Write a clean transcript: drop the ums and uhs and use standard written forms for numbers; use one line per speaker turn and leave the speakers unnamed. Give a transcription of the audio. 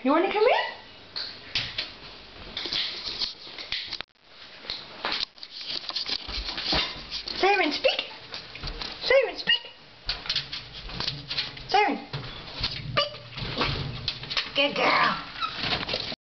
You want to come in? Siren, speak. Siren, speak. Siren, speak. Good girl.